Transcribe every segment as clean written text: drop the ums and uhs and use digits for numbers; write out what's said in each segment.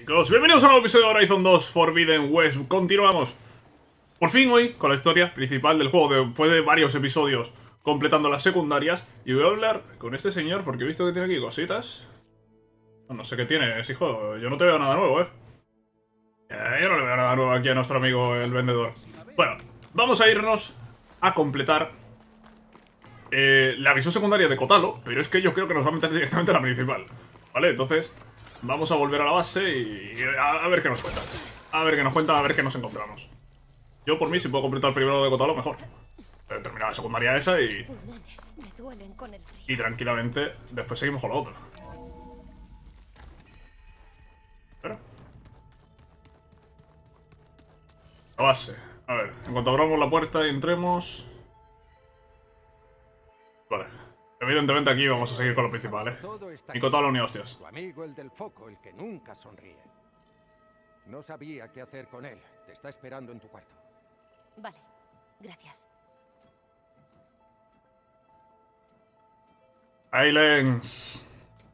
Chicos, bienvenidos a un nuevo episodio de Horizon 2 Forbidden West. Continuamos por fin hoy con la historia principal del juego, después de varios episodios completando las secundarias. Y voy a hablar con este señor porque he visto que tiene aquí cositas. No sé qué tiene, hijo, yo no te veo nada nuevo, yo no le veo nada nuevo aquí a nuestro amigo el vendedor. Bueno, vamos a irnos a completar la misión secundaria de Kotalo, pero es que yo creo que nos va a meter directamente a la principal, ¿vale? Entonces vamos a volver a la base y a ver qué nos cuenta. A ver qué nos cuenta, a ver qué nos encontramos. Yo por mí, si puedo completar primero de Kotalo, mejor. Terminar la secundaria esa y tranquilamente después seguimos con la otra. Espera. La base. A ver, en cuanto abramos la puerta y entremos... Vale. Evidentemente aquí vamos a seguir con lo principal, Ni Kotalo ni hostias. Tu amigo el del foco, el que nunca sonríe. No sabía qué hacer con él. Te está esperando en tu cuarto. Vale, gracias. Silence.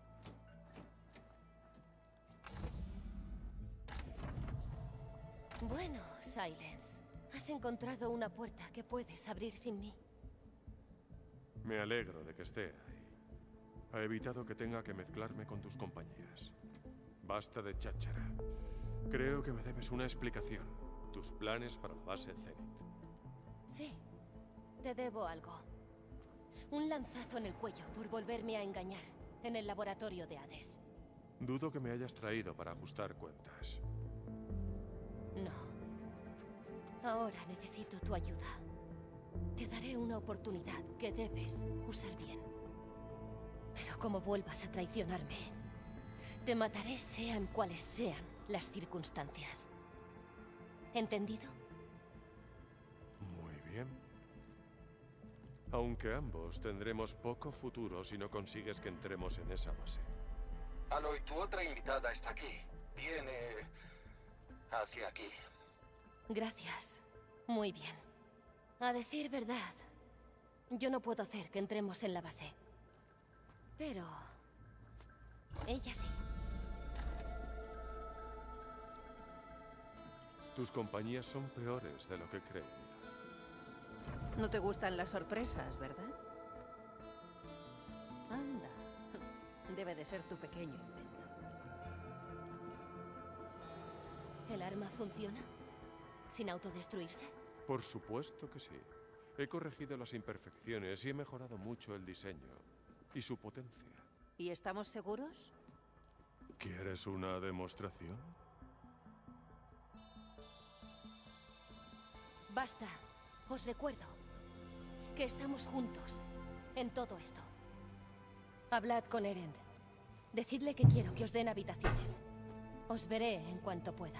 Bueno, Silence. Has encontrado una puerta que puedes abrir sin mí. Me alegro de que esté ahí. Ha evitado que tenga que mezclarme con tus compañías. Basta de cháchara. Creo que me debes una explicación. Tus planes para la base Zenith. Sí, te debo algo. Un lanzazo en el cuello por volverme a engañar en el laboratorio de Hades. Dudo que me hayas traído para ajustar cuentas. No. Ahora necesito tu ayuda. Te daré una oportunidad que debes usar bien. Pero como vuelvas a traicionarme, te mataré sean cuales sean las circunstancias. ¿Entendido? Muy bien. Aunque ambos tendremos poco futuro si no consigues que entremos en esa base. Aloy, tu otra invitada está aquí. Viene hacia aquí. Gracias. Muy bien. A decir verdad, yo no puedo hacer que entremos en la base. Pero... ella sí. Tus compañías son peores de lo que creía. No te gustan las sorpresas, ¿verdad? Anda. Debe de ser tu pequeño invento. ¿El arma funciona? ¿Sin autodestruirse? Por supuesto que sí. He corregido las imperfecciones y he mejorado mucho el diseño y su potencia. ¿Y estamos seguros? ¿Quieres una demostración? Basta. Os recuerdo que estamos juntos en todo esto. Hablad con Erend. Decidle que quiero que os den habitaciones. Os veré en cuanto pueda.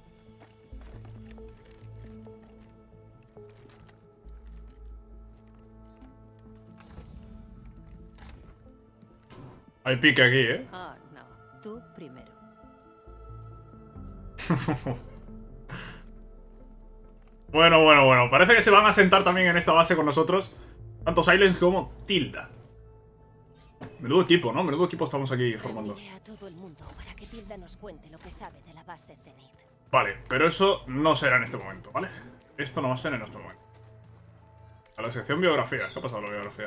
Hay pique aquí, Ah, no. Tú primero. Bueno. Parece que se van a sentar también en esta base con nosotros. Tanto Silence como Tilda. Menudo equipo, ¿no? Menudo equipo estamos aquí formando. Reuniré a todo el mundo para que Tilda nos cuente lo que sabe de la base Zenith. Vale, pero eso no será en este momento, ¿vale? Esto no va a ser en este momento. A la sección biografía. ¿Qué ha pasado con la biografía?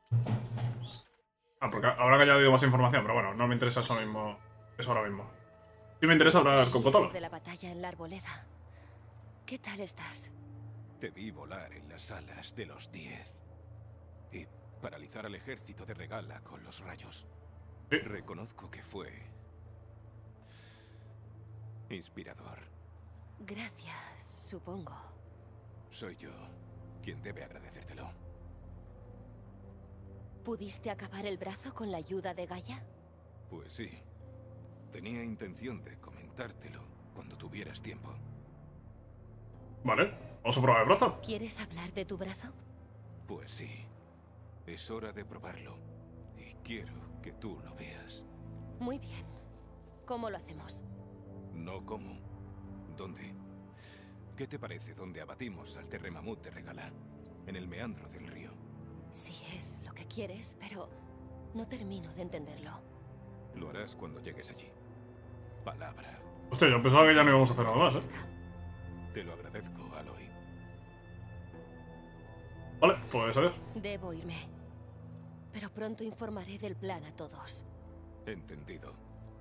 Ah, porque habrán añadido más información, pero bueno, no me interesa eso mismo. Eso ahora mismo. Sí me interesa hablar con Kotalo. De la batalla en la arboleda. ¿Qué tal estás? Te vi volar en las alas de los 10 y paralizar al ejército de Regala con los rayos. Sí. Reconozco que fue inspirador. Gracias, supongo. Soy yo quien debe agradecértelo. ¿Pudiste acabar el brazo con la ayuda de Gaia? Pues sí. Tenía intención de comentártelo cuando tuvieras tiempo. Vale, vamos a probar el brazo. ¿Quieres hablar de tu brazo? Pues sí. Es hora de probarlo. Y quiero que tú lo veas. Muy bien. ¿Cómo lo hacemos? No cómo. ¿Dónde? ¿Qué te parece donde abatimos al terremamut de Regala? En el meandro del río. Sí, es lo que quieres, pero no termino de entenderlo. Lo harás cuando llegues allí. Palabra. Hostia, yo pensaba que ya no íbamos a hacer nada más, Te lo agradezco, Aloy. Vale, pues adiós. Debo irme. Pero pronto informaré del plan a todos. Entendido.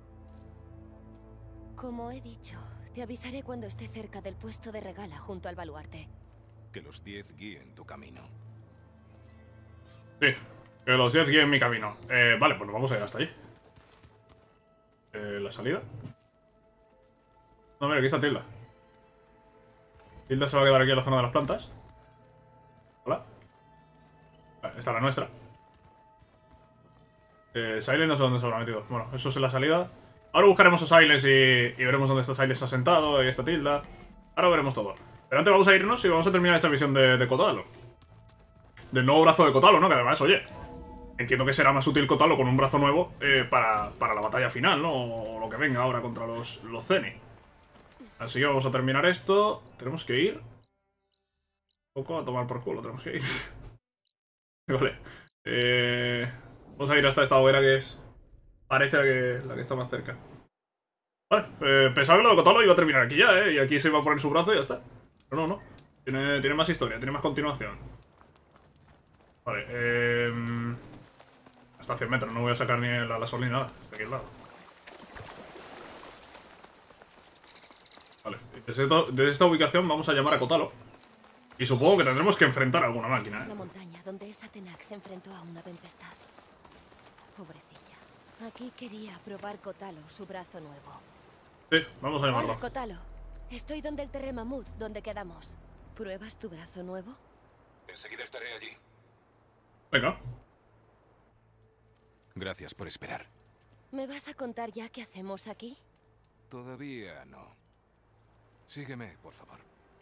Como he dicho, te avisaré cuando esté cerca del puesto de regala junto al baluarte. Que los 10 guíen tu camino. Sí, que los 10 guíen mi camino. Vale, pues nos vamos a ir hasta allí. ¿La salida? No, mira, aquí está Tilda. Tilda se va a quedar aquí en la zona de las plantas. Hola. Vale, esta es la nuestra. Silen no sé dónde se habrá metido. Bueno, eso es la salida. Ahora buscaremos a Siles y veremos dónde está Siles asentado. Ahí está Tilda. Ahora veremos todo. Pero antes vamos a irnos y vamos a terminar esta misión de Kotalo. Del nuevo brazo de Kotalo, ¿no? Que además, oye, entiendo que será más útil Kotalo con un brazo nuevo para la batalla final, ¿no? O lo que venga ahora contra los Zeni. Así que vamos a terminar esto. Tenemos que ir. Un poco a tomar por culo, tenemos que ir. Vale. Vamos a ir hasta esta hoguera que es... Parece la que está más cerca. Vale, pensaba que lo de Kotalo iba a terminar aquí ya, y aquí se iba a poner su brazo y ya está. Pero no. Tiene más historia, tiene más continuación. Vale, hasta 100 metros, no voy a sacar ni la sol ni nada. Está aquí al lado. Vale, desde esta ubicación vamos a llamar a Kotalo. Y supongo que tendremos que enfrentar a alguna máquina, Es la montaña donde esa Tenax se enfrentó a una tempestad. Pobrecilla. Aquí quería probar Kotalo, su brazo nuevo. Sí, vamos a llamarlo. Hola, Kotalo. Estoy donde el Terremamut, donde quedamos. ¿Pruebas tu brazo nuevo? Enseguida estaré allí. Venga. Gracias por esperar. ¿Me vas a contar ya qué hacemos aquí? Todavía no. Sígueme, por favor.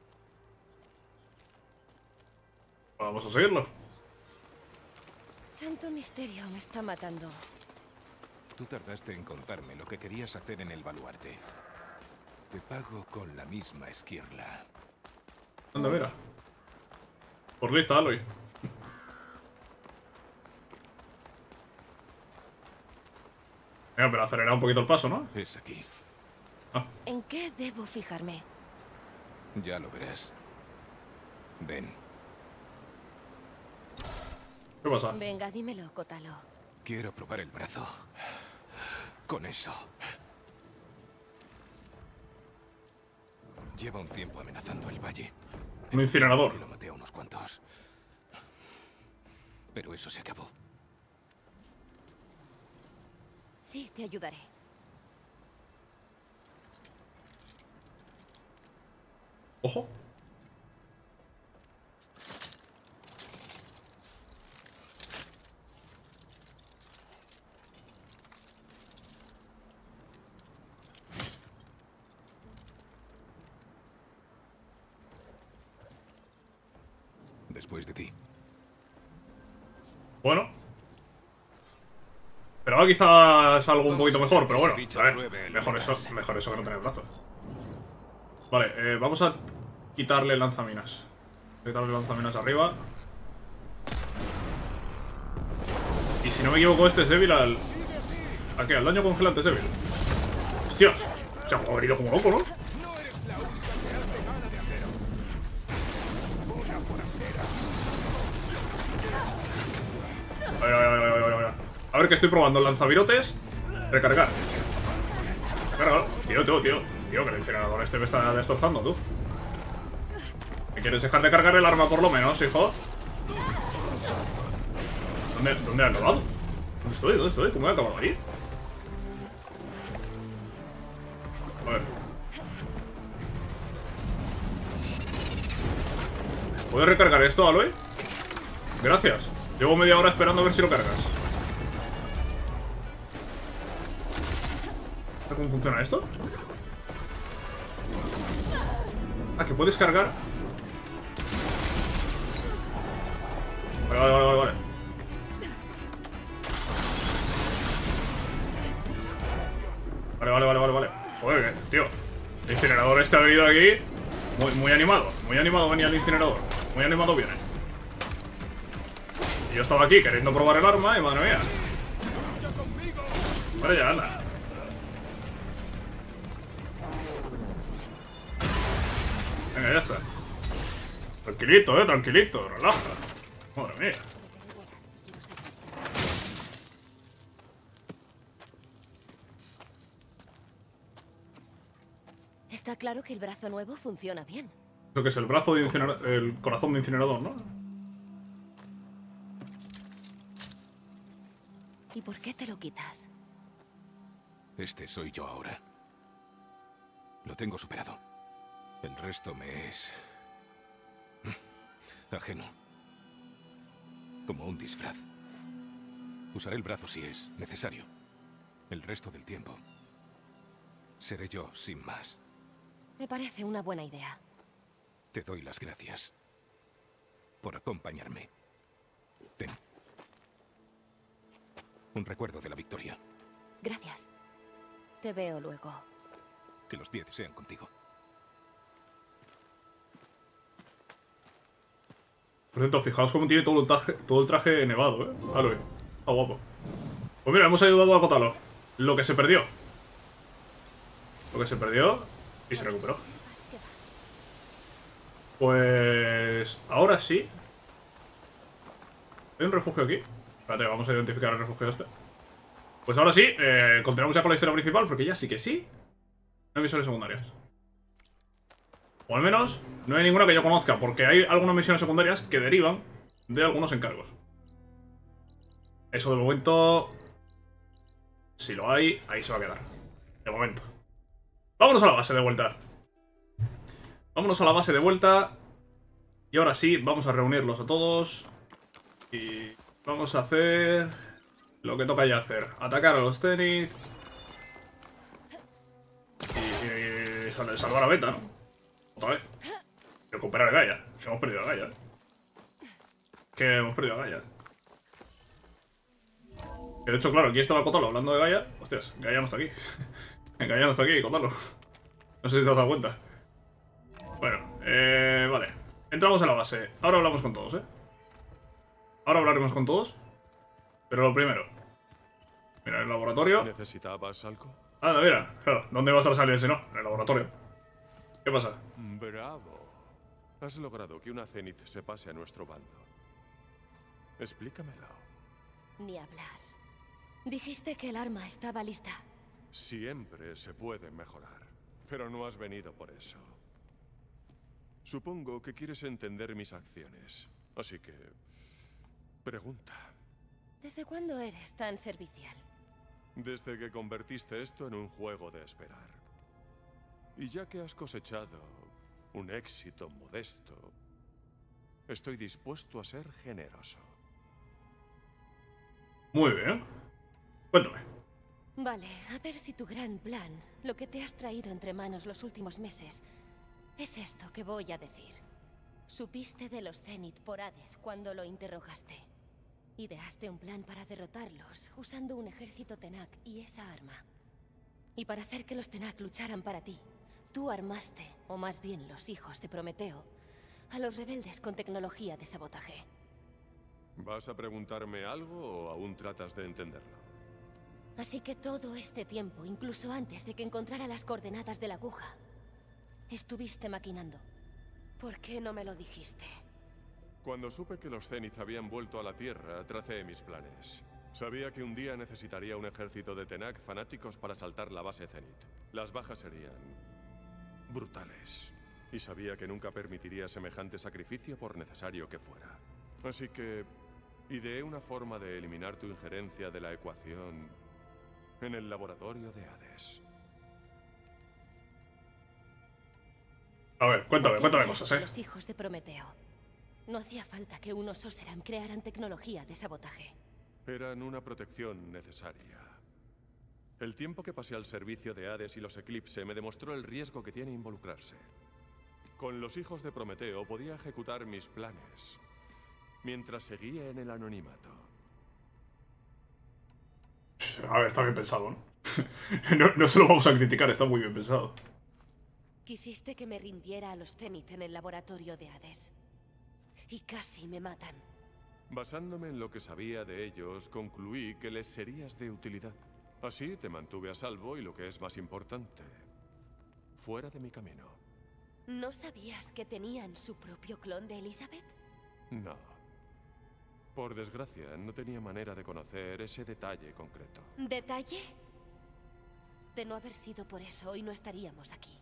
Vamos a seguirlo. Tanto misterio me está matando. Tú tardaste en contarme lo que querías hacer en el baluarte. Te pago con la misma esquirla. Anda, mira. Por lista, Aloy. Venga, pero acelera un poquito el paso, ¿no? Es aquí. ¿En qué debo fijarme? Ya lo verás. Ven. ¿Qué pasa? Venga, dímelo, Kotalo. Quiero probar el brazo. Con eso. Lleva un tiempo amenazando el valle. Un incinerador. Y lo maté a unos cuantos. Pero eso se acabó. Sí, te ayudaré. Ojo. Después de ti. Bueno. Pero ahora quizás algo un poquito mejor, pero bueno. Ese A ver, bicho pruebe el mejor metal. eso que no tener brazos. Vale, vamos a quitarle lanzaminas. Quitarle lanzaminas arriba. Y si no me equivoco, este es débil al... ¿A qué? Al daño congelante es débil. ¡Hostia! Se ha herido como loco, ¿no? A ver, que estoy probando el lanzavirotes. Recargar. Recargar. Tío, que el incinerador este me está destrozando, tú. ¿Me quieres dejar de cargar el arma por lo menos, hijo? ¿Dónde he acabado? ¿Dónde estoy? ¿Cómo he acabado ahí? A ver. ¿Puedes recargar esto, Aloy? Gracias. Llevo media hora esperando a ver si lo cargas. ¿Cómo funciona esto? Ah, que puedes cargar. Vale. Vale. Joder, tío. El incinerador este ha venido aquí muy animado. Muy animado venía el incinerador. Muy animado viene. Y yo estaba aquí queriendo probar el arma y madre mía. Vale, ya anda. Venga, ya está. Tranquilito, tranquilito. Relaja. Madre mía. Está claro que el brazo nuevo funciona bien. Eso que es el brazo de incinerador, el corazón de incinerador, ¿no? ¿Y por qué te lo quitas? Este soy yo ahora. Lo tengo superado. El resto me es... ajeno. Como un disfraz. Usaré el brazo si es necesario. El resto del tiempo seré yo sin más. Me parece una buena idea. Te doy las gracias por acompañarme. Ten. Un recuerdo de la victoria. Gracias. Te veo luego. Que los 10 sean contigo. Por cierto, fijaos cómo tiene todo el traje nevado, ¿eh? Aloy. Está guapo. Pues mira, hemos ayudado a Kotalo. Lo que se perdió. Lo que se perdió y se recuperó. Pues... ahora sí. ¿Hay un refugio aquí? Espérate, vamos a identificar el refugio este. Pues ahora sí, continuamos ya con la historia principal, porque ya sí que sí. No hay misiones secundarias. O al menos, no hay ninguna que yo conozca, porque hay algunas misiones secundarias que derivan de algunos encargos. Eso de momento... si lo hay, ahí se va a quedar. De momento. Vámonos a la base de vuelta. Vámonos a la base de vuelta. Y ahora sí, vamos a reunirlos a todos. Y vamos a hacer lo que toca ya hacer. Atacar a los Zenith. Y salvar a Beta, ¿no? Otra vez. Recuperar a Gaia. Que hemos perdido a Gaia. Que hemos perdido a Gaia. Que de hecho, claro, aquí estaba Kotalo hablando de Gaia. Hostias, Gaia no está aquí. Gaia no está aquí, Kotalo. No sé si te has dado cuenta. Bueno, vale. Entramos a la base. Ahora hablamos con todos, ¿eh? Ahora hablaremos con todos. Pero lo primero. Mira, el laboratorio. ¿Necesitabas algo? Anda, mira. Claro, ¿dónde va a estar saliendo si no? En el laboratorio. ¿Qué pasa? Bravo. Has logrado que una Zenith se pase a nuestro bando. Explícamelo. Ni hablar. Dijiste que el arma estaba lista. Siempre se puede mejorar, pero no has venido por eso. Supongo que quieres entender mis acciones, así que... pregunta. ¿Desde cuándo eres tan servicial? Desde que convertiste esto en un juego de esperar. Y ya que has cosechado un éxito modesto, estoy dispuesto a ser generoso. Muy bien. Cuéntame. Vale, a ver si tu gran plan, lo que te has traído entre manos los últimos meses, es esto que voy a decir. Supiste de los Zenith por Hades cuando lo interrogaste. Ideaste un plan para derrotarlos, usando un ejército Tenakth y esa arma. Y para hacer que los Tenakth lucharan para ti, tú armaste, o más bien los hijos de Prometeo, a los rebeldes con tecnología de sabotaje. ¿Vas a preguntarme algo o aún tratas de entenderlo? Así que todo este tiempo, incluso antes de que encontrara las coordenadas de la aguja, estuviste maquinando. ¿Por qué no me lo dijiste? Cuando supe que los Zenith habían vuelto a la Tierra, tracé mis planes. Sabía que un día necesitaría un ejército de Tenakth fanáticos para asaltar la base Zenith. Las bajas serían... brutales. Y sabía que nunca permitiría semejante sacrificio por necesario que fuera. Así que... ideé una forma de eliminar tu injerencia de la ecuación en el laboratorio de Hades. A ver, cuéntame cosas, ¿eh? Los hijos de Prometeo. No hacía falta que unos Oseram crearan tecnología de sabotaje. Eran una protección necesaria. El tiempo que pasé al servicio de Hades y los Eclipse me demostró el riesgo que tiene involucrarse. Con los hijos de Prometeo podía ejecutar mis planes, mientras seguía en el anonimato. A ver, está bien pensado, ¿no? No se lo vamos a criticar, está muy bien pensado. Quisiste que me rindiera a los Zenith en el laboratorio de Hades. Y casi me matan. Basándome en lo que sabía de ellos, concluí que les serías de utilidad. Así te mantuve a salvo y, lo que es más importante, fuera de mi camino. ¿No sabías que tenían su propio clon de Elizabeth? No. Por desgracia, no tenía manera de conocer ese detalle concreto. ¿Detalle? De no haber sido por eso, hoy no estaríamos aquí.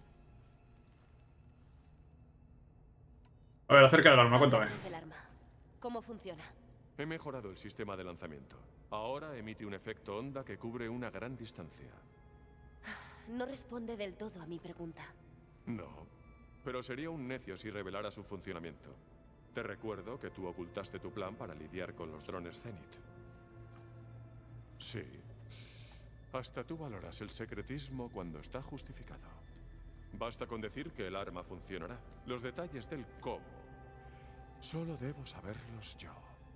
A ver, acerca del arma, cuéntame. Háblame del arma. ¿Cómo funciona? He mejorado el sistema de lanzamiento. Ahora emite un efecto onda que cubre una gran distancia. No responde del todo a mi pregunta. No, pero sería un necio si revelara su funcionamiento. Te recuerdo que tú ocultaste tu plan para lidiar con los drones Zenith. Sí. Hasta tú valoras el secretismo cuando está justificado. Basta con decir que el arma funcionará. Los detalles del cómo solo debo saberlos yo.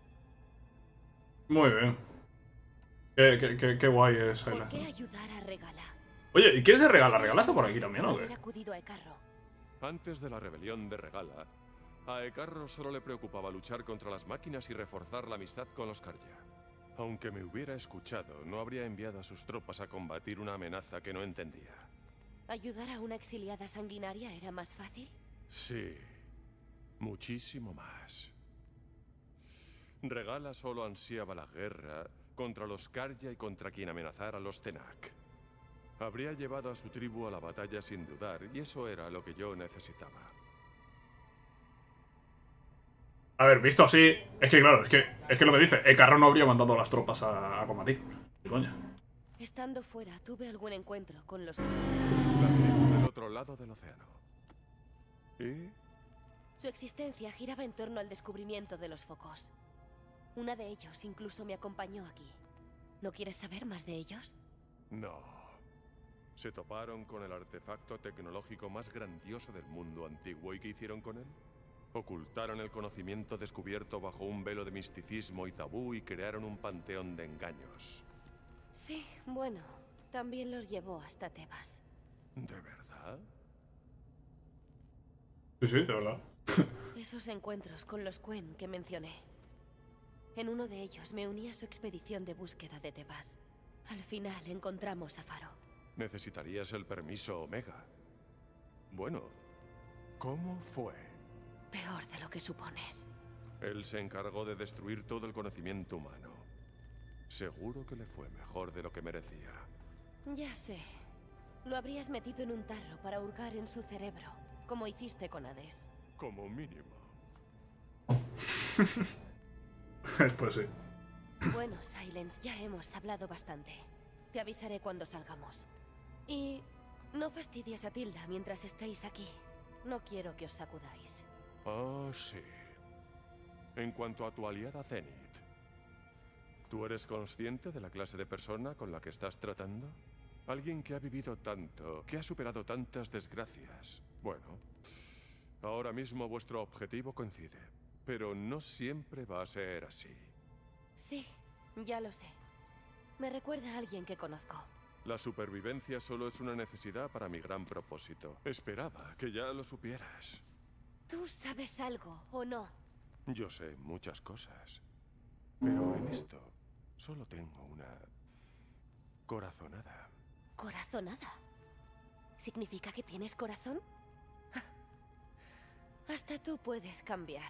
Muy bien. Qué guay es ¿Por Silence. qué ayudar a Regala? Oye, ¿y quién se regala? ¿Regala está por aquí también o qué? Haber acudido a Ecarro. Antes de la rebelión de Regala, a Ecarro solo le preocupaba luchar contra las máquinas y reforzar la amistad con los Karja. Aunque me hubiera escuchado, no habría enviado a sus tropas a combatir una amenaza que no entendía. ¿Ayudar a una exiliada sanguinaria era más fácil? Sí, muchísimo más. Regala solo ansiaba la guerra contra los Karja y contra quien amenazara a los Tenak. Habría llevado a su tribu a la batalla sin dudar, y eso era lo que yo necesitaba. A ver, visto así, es que claro, es que lo que dice, Ecarro no habría mandado a las tropas a combatir. ¿Qué coño? Estando fuera, tuve algún encuentro con los... La tribu del otro lado del océano. ¿Y? Su existencia giraba en torno al descubrimiento de los focos. Una de ellos incluso me acompañó aquí. ¿No quieres saber más de ellos? No. ¿Se toparon con el artefacto tecnológico más grandioso del mundo antiguo y qué hicieron con él? Ocultaron el conocimiento descubierto bajo un velo de misticismo y tabú y crearon un panteón de engaños. Sí, bueno, también los llevó hasta Tebas. ¿De verdad? Sí, sí, de verdad. Esos encuentros con los Quen que mencioné. En uno de ellos me uní a su expedición de búsqueda de Tebas. Al final encontramos a Faro. Necesitarías el permiso Omega. Bueno, ¿cómo fue? Peor de lo que supones. Él se encargó de destruir todo el conocimiento humano. Seguro que le fue mejor de lo que merecía. Ya sé. Lo habrías metido en un tarro para hurgar en su cerebro, como hiciste con Hades. Como mínimo. Pues sí. Bueno, Silence, ya hemos hablado bastante. Te avisaré cuando salgamos. Y no fastidies a Tilda mientras estéis aquí. No quiero que os sacudáis. Ah, sí. En cuanto a tu aliada Zenith, ¿tú eres consciente de la clase de persona con la que estás tratando? Alguien que ha vivido tanto, que ha superado tantas desgracias. Bueno, ahora mismo vuestro objetivo coincide, pero no siempre va a ser así. Sí, ya lo sé. Me recuerda a alguien que conozco. La supervivencia solo es una necesidad para mi gran propósito. Esperaba que ya lo supieras. ¿Tú sabes algo o no? Yo sé muchas cosas, pero en esto solo tengo una corazonada. ¿Corazonada? ¿Significa que tienes corazón? Hasta tú puedes cambiar.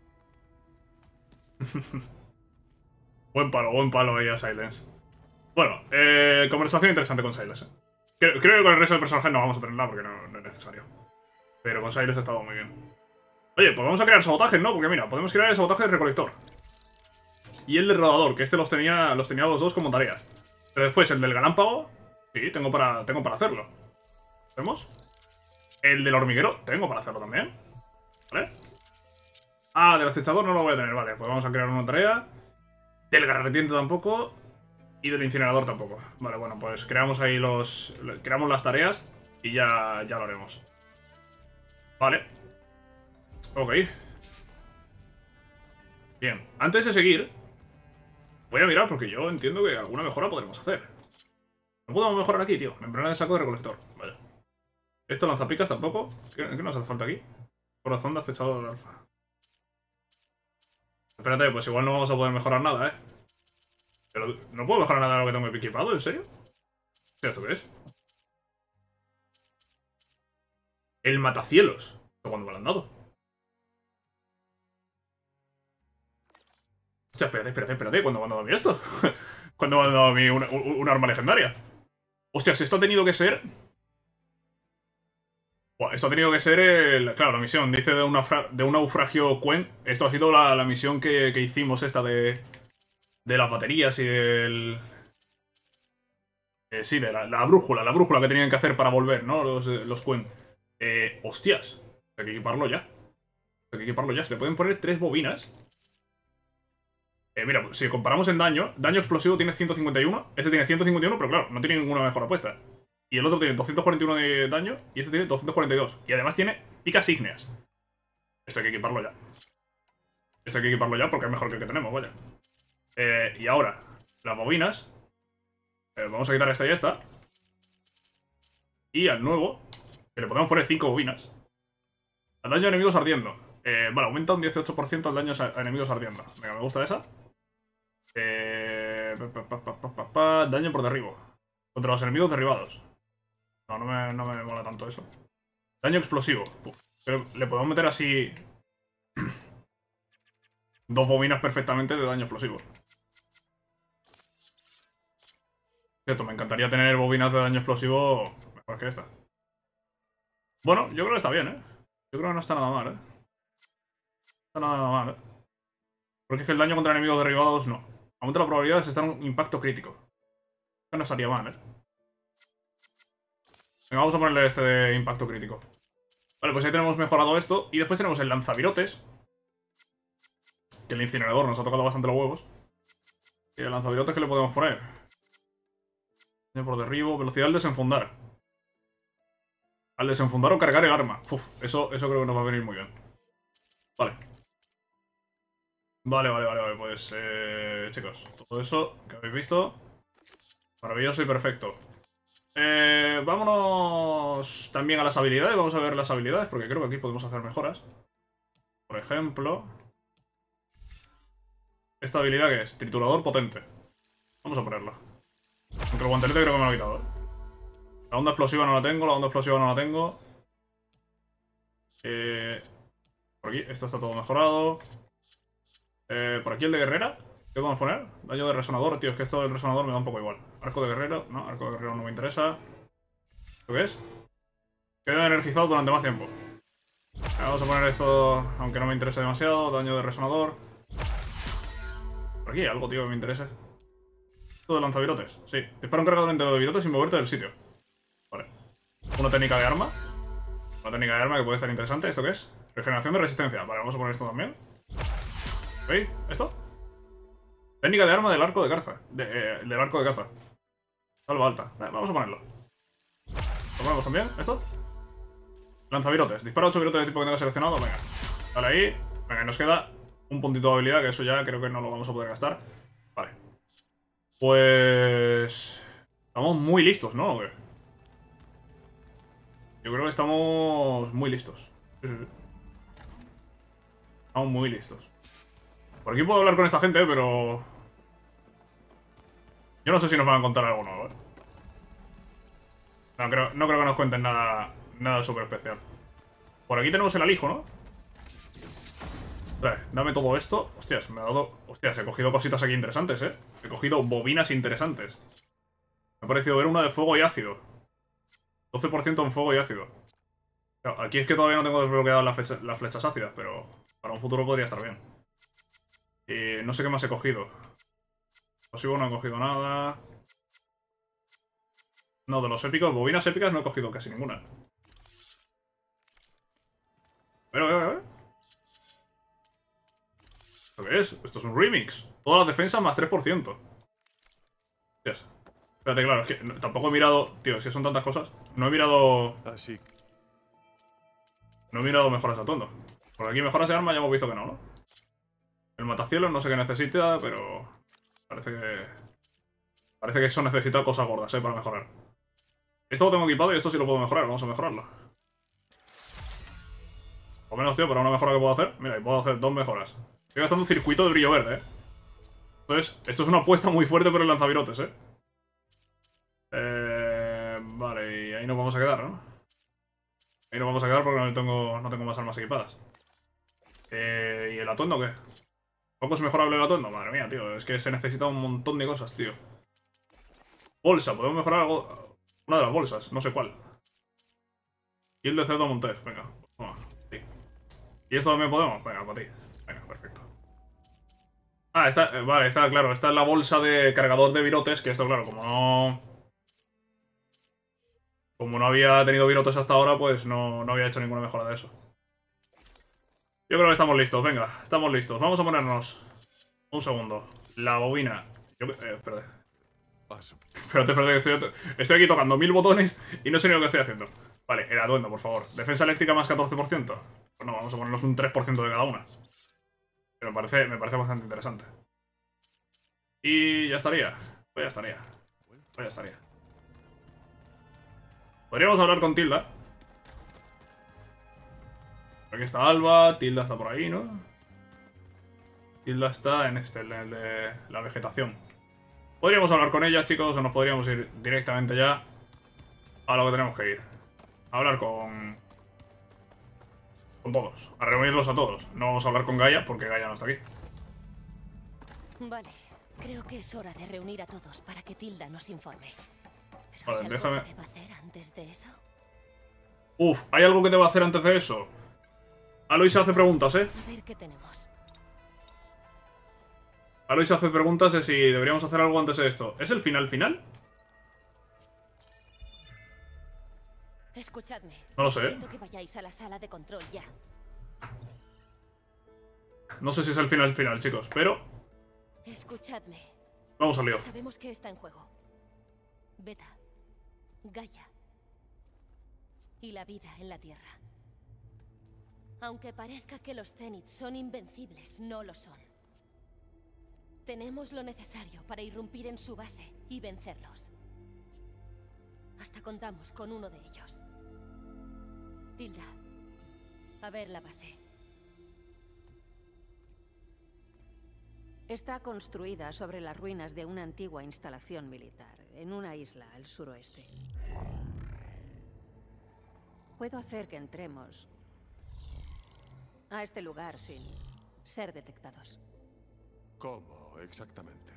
Buen palo ahí a Silence. Bueno, conversación interesante con Silence. Creo que con el resto de personajes no vamos a tenerla porque no es necesario. Pero con Silence ha estado muy bien. Oye, pues vamos a crear sabotajes, ¿no? Porque mira, podemos crear el sabotaje de recolector. Y el de rodador, que este los tenía los dos como tareas. Pero después el del galámpago, sí, tengo para hacerlo. ¿Vemos? El del hormiguero, tengo para hacerlo también. ¿Vale? Ah, del acechador no lo voy a tener, vale. Pues vamos a crear una tarea. Del garretiente tampoco. Y del incinerador tampoco. Vale, bueno, pues creamos ahí creamos las tareas y ya lo haremos. Vale. Ok. Bien, antes de seguir, voy a mirar porque yo entiendo que alguna mejora podremos hacer. No podemos mejorar aquí, tío. Membrana de saco de recolector. Vale. Esto lanzapicas tampoco. ¿Qué nos hace falta aquí? Corazón de acechador del alfa. Espérate, pues igual no vamos a poder mejorar nada, ¿eh? Pero no puedo mejorar nada de lo que tengo equipado, ¿en serio? ¿Esto qué es? El matacielos. ¿Cuándo me lo han dado? Hostia, espérate. ¿Cuándo me han dado a mí esto? ¿Cuándo me han dado a mí una arma legendaria? Hostias, esto ha tenido que ser... Buah, esto ha tenido que ser claro, la misión. Dice de un naufragio Quen. Esto ha sido la misión que hicimos esta de las baterías y del... sí, de la brújula que tenían que hacer para volver, ¿no? Los Quen. Hostias. Hay que equiparlo ya. Se le pueden poner 3 bobinas. Mira, si comparamos en daño explosivo tiene 151. Este tiene 151, pero claro, no tiene ninguna mejora puesta. Y el otro tiene 241 de daño y este tiene 242. Y además tiene picas ígneas. Esto hay que equiparlo ya. Porque es mejor que el que tenemos, vaya. Y ahora, las bobinas. Vamos a quitar esta y esta. Y al nuevo, que le podemos poner 5 bobinas. Al daño a enemigos ardiendo. Vale, aumenta un 18% al daño a enemigos ardiendo. Venga, me gusta esa. Daño por derribo. Contra los enemigos derribados. No me mola tanto eso. Daño explosivo. Pero le podemos meter así 2 bobinas perfectamente de daño explosivo. Cierto, me encantaría tener bobinas de daño explosivo mejor que esta. Bueno, yo creo que está bien, ¿eh? Yo creo que no está nada mal, ¿eh? No está nada mal, ¿eh? Porque es que el daño contra enemigos derribados no. Aumenta la probabilidad de estar un impacto crítico. Eso no estaría mal, ¿eh? Venga, vamos a ponerle este de impacto crítico. Vale, pues ahí tenemos mejorado esto. Y después tenemos el lanzavirotes. Que el incinerador nos ha tocado bastante los huevos. Y el lanzavirotes, ¿qué le podemos poner? Daño por derribo, velocidad al desenfundar. Al desenfundar o cargar el arma. Uf, eso creo que nos va a venir muy bien. Vale. Vale, pues chicos, todo eso que habéis visto, maravilloso y perfecto. Vámonos también a las habilidades, vamos a ver las habilidades, porque creo que aquí podemos hacer mejoras. Por ejemplo, esta habilidad que es triturador potente. Vamos a ponerla. Aunque el guantelete creo que me lo ha quitado, ¿eh? La onda explosiva no la tengo, por aquí, esto está todo mejorado. Por aquí el de guerrera. ¿Qué podemos poner? Daño de resonador, tío, es que esto del resonador me da un poco igual. Arco de guerrero, no, arco de guerrero no me interesa. ¿Esto qué es? Queda energizado durante más tiempo. Vamos a poner esto, aunque no me interese demasiado. Daño de resonador. Por aquí, algo, tío, que me interese. Esto de lanzavirotes, sí. Dispara un cargador entero de virotes sin moverte del sitio. Vale. Una técnica de arma. Una técnica de arma que puede estar interesante. ¿Esto qué es? Regeneración de resistencia. Vale, vamos a poner esto también. ¿Veis? ¿Esto? Técnica de arma del arco de caza. Del arco de caza. Salva alta. Vamos a ponerlo. ¿Lo ponemos también? ¿Esto? Lanzavirotes. Dispara 8 virotes de tipo que tenga seleccionado. Venga. Vale, ahí. Venga, nos queda un puntito de habilidad, que eso ya creo que no lo vamos a poder gastar. Vale. Pues... estamos muy listos, ¿no? ¿O qué? Yo creo que estamos muy listos. Sí. Estamos muy listos. Por aquí puedo hablar con esta gente, pero... yo no sé si nos van a contar algo nuevo, ¿eh? No creo que nos cuenten nada súper especial. Por aquí tenemos el alijo, ¿no? Vale, dame todo esto. Hostias, me ha dado... hostias, he cogido cositas aquí interesantes, ¿eh? He cogido bobinas interesantes. Me ha parecido ver una de fuego y ácido. 12% en fuego y ácido. Claro, aquí es que todavía no tengo desbloqueadas las flechas ácidas, pero para un futuro podría estar bien. Y no sé qué más he cogido. Explosivo no he cogido nada. No, de los épicos, bobinas épicas no he cogido casi ninguna. A ver. ¿Esto qué es? Esto es un remix. Todas las defensas más 3%. Yes. Espérate, claro, es que tampoco he mirado... tío, es que son tantas cosas. No he mirado... Así. No he mirado mejoras a tondo. Por aquí mejoras de arma ya hemos visto que no, ¿no? El matacielos no sé qué necesita, pero... parece que eso necesita cosas gordas, para mejorar. Esto lo tengo equipado y esto sí lo puedo mejorar. Vamos a mejorarlo. O menos, tío, para una mejora que puedo hacer. Mira, ahí puedo hacer 2 mejoras. Estoy gastando un circuito de brillo verde, ¿eh? Entonces, esto es una apuesta muy fuerte por el lanzavirotes, ¿eh? Vale, y ahí nos vamos a quedar, ¿no? Ahí nos vamos a quedar porque no tengo más armas equipadas. ¿Y el atuendo qué? ¿Poco es mejorable el atuendo? Madre mía, tío. Es que se necesita un montón de cosas, tío. Bolsa, podemos mejorar algo. Una de las bolsas, no sé cuál. Y el de cerdo montés, venga. Toma, sí. ¿Y esto también podemos? Venga, para ti. Venga, perfecto. Ah, vale, está claro. Esta es la bolsa de cargador de virotes. Que esto, claro, como no había tenido virotes hasta ahora, pues no había hecho ninguna mejora de eso. Yo creo que estamos listos, venga, estamos listos. Vamos a ponernos... Un segundo. La bobina. Espérate. Paso. Espérate, que estoy aquí tocando 1000 botones y no sé ni lo que estoy haciendo. Vale, el atuendo, por favor. Defensa eléctrica más 14%. Bueno, vamos a ponernos un 3% de cada una. Pero me parece bastante interesante. Y ya estaría. Pues ya estaría. Pues ya estaría. Podríamos hablar con Tilda. Aquí está Alba, Tilda está por ahí, ¿no? Tilda está en el de la vegetación. Podríamos hablar con ella, chicos, o nos podríamos ir directamente ya a lo que tenemos que ir. A hablar con todos, a reunirlos a todos. No vamos a hablar con Gaia porque Gaia no está aquí. Vale, creo que es hora de reunir a todos para que Tilda nos informe. ¿Pero Vale, hay algo déjame... que deba hacer antes de eso? Uf, ¿hay algo que deba hacer antes de eso? Alois hace preguntas, ¿eh? A ver qué tenemos. Alois hace preguntas de si deberíamos hacer algo antes de esto. ¿Es el final? Escuchadme. No lo sé. Necesito que vayáis a la sala de control ya. No sé si es el final, chicos, pero... Escuchadme. Vamos al lío. Sabemos que está en juego. Beta, Gaia y la vida en la Tierra. Aunque parezca que los Zenith son invencibles, no lo son. Tenemos lo necesario para irrumpir en su base y vencerlos. Hasta contamos con uno de ellos. Tilda, a ver la base. Está construida sobre las ruinas de una antigua instalación militar, en una isla al suroeste. Puedo hacer que entremos a este lugar sin ser detectados. ¿Cómo exactamente?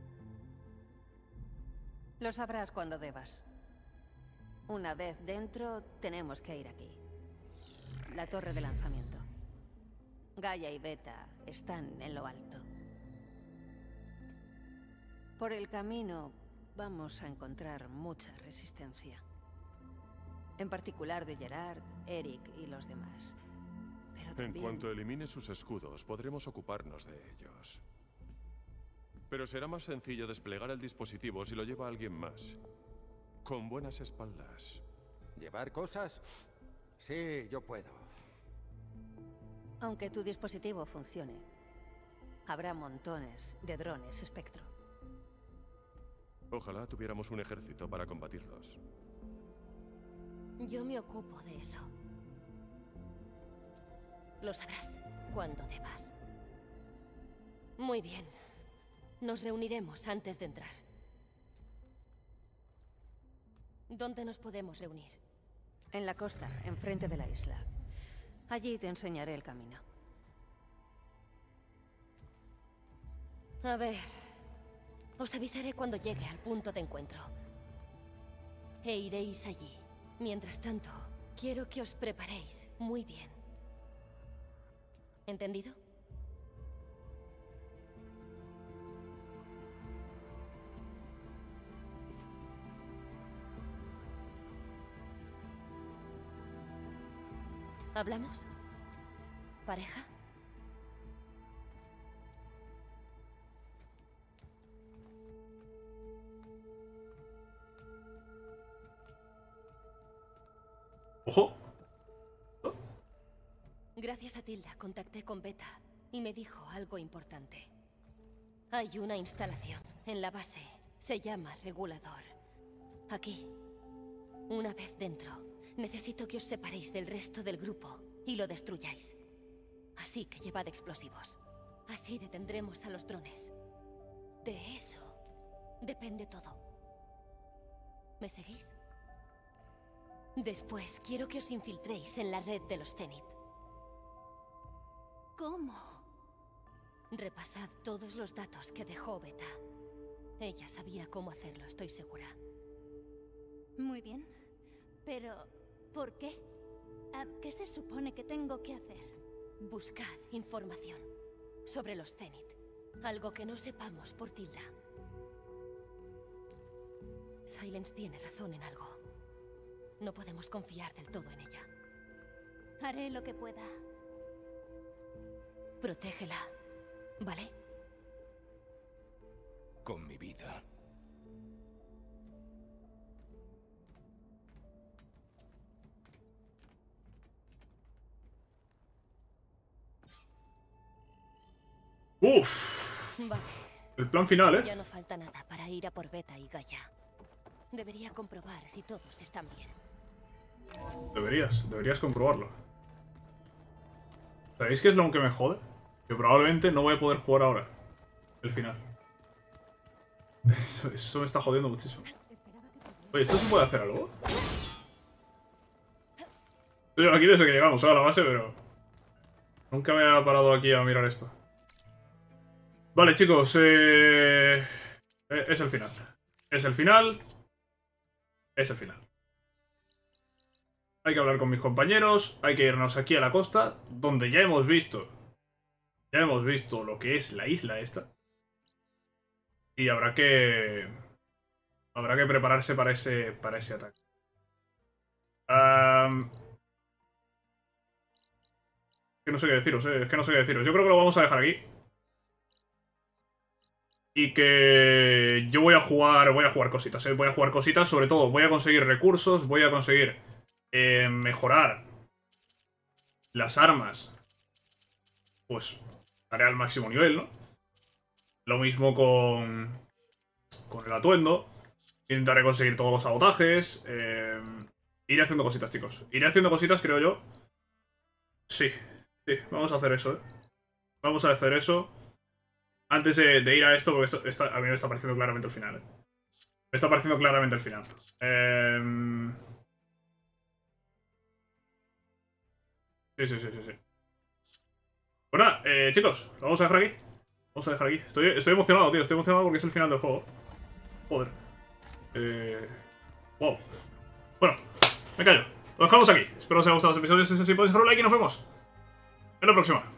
Lo sabrás cuando debas. Una vez dentro, tenemos que ir aquí. La torre de lanzamiento. Gaia y Beta están en lo alto. Por el camino vamos a encontrar mucha resistencia. En particular de Gerard, Eric y los demás. Pero también... En cuanto elimine sus escudos, podremos ocuparnos de ellos. Pero será más sencillo desplegar el dispositivo si lo lleva alguien más. Con buenas espaldas. ¿Llevar cosas? Sí, yo puedo. Aunque tu dispositivo funcione, habrá montones de drones espectro. Ojalá tuviéramos un ejército para combatirlos. Yo me ocupo de eso. Lo sabrás cuando debas. Muy bien. Nos reuniremos antes de entrar. ¿Dónde nos podemos reunir? En la costa, enfrente de la isla. Allí te enseñaré el camino. A ver... Os avisaré cuando llegue al punto de encuentro. E iréis allí. Mientras tanto, quiero que os preparéis muy bien. ¿Entendido? ¿Hablamos? ¿Pareja? ¡Ojo! Gracias a Tilda contacté con Beta y me dijo algo importante. Hay una instalación en la base. Se llama Regulador. Aquí. Una vez dentro, necesito que os separéis del resto del grupo y lo destruyáis. Así que llevad explosivos. Así detendremos a los drones. De eso depende todo. ¿Me seguís? Después, quiero que os infiltréis en la red de los Zenith. ¿Cómo? Repasad todos los datos que dejó Beta. Ella sabía cómo hacerlo, estoy segura. Muy bien. Pero, ¿por qué? ¿Qué se supone que tengo que hacer? Buscad información sobre los Zenith. Algo que no sepamos por Tilda. Silence tiene razón en algo. No podemos confiar del todo en ella. Haré lo que pueda. Protégela, ¿vale? Con mi vida. Uf. Vale. El plan final, Ya no falta nada para ir a por Beta y Gaia. Debería comprobar si todos están bien. Deberías comprobarlo. ¿Sabéis qué es lo que me jode? Que probablemente no voy a poder jugar ahora. El final. Eso me está jodiendo muchísimo. Oye, ¿esto se puede hacer algo? Estoy aquí desde que llegamos a la base, pero... nunca me había parado aquí a mirar esto. Vale, chicos, es el final. Es el final. Es el final. Hay que hablar con mis compañeros. Hay que irnos aquí a la costa, donde ya hemos visto lo que es la isla esta. Y habrá que prepararse para ese ataque. Que no sé qué deciros, es que no sé qué deciros. Yo creo que lo vamos a dejar aquí. Y que yo voy a jugar cositas, voy a jugar cositas, sobre todo voy a conseguir recursos, voy a conseguir mejorar las armas. Pues haré al máximo nivel, ¿no? Lo mismo con el atuendo. Intentaré conseguir todos los sabotajes. Iré haciendo cositas, chicos. Iré haciendo cositas, creo yo. Sí, vamos a hacer eso, Vamos a hacer eso. Antes de ir a esto, porque a mí me está pareciendo claramente el final, Me está pareciendo claramente el final. Sí. Bueno, chicos, lo vamos a dejar aquí. Vamos a dejar aquí. Estoy emocionado, tío. Estoy emocionado porque es el final del juego. Joder. Wow. Bueno, me callo. Lo dejamos aquí. Espero os haya gustado este episodio. Si es así, podéis dejar un like y nos vemos en la próxima.